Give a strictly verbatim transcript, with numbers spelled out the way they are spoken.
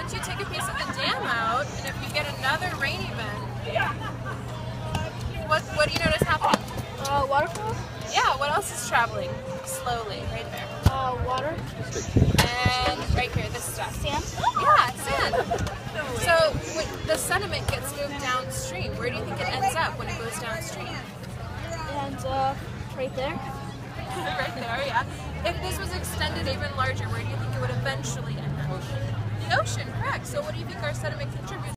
once you take a piece of the dam out, and if you get another rain event, what what do you notice happening? Uh, waterfall? Yeah, what else is traveling slowly? Right there. Uh, water. And right here, this stuff. Sand? Yeah, it's sand. So when the sediment gets moved downstream, where do you think it ends up when it goes downstream? And uh, right there. Right there, yeah. If this was extended even larger, where do you think it would eventually end up? The ocean, correct. So what do you think our sediment contributes?